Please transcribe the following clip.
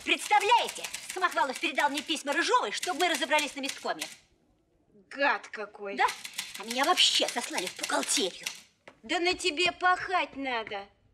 Представляете? Самохвалов передал мне письма Рыжовой, чтобы мы разобрались на месткоме. Гад какой. Да? А меня вообще сослали в бухгалтерию. Да на тебе пахать надо.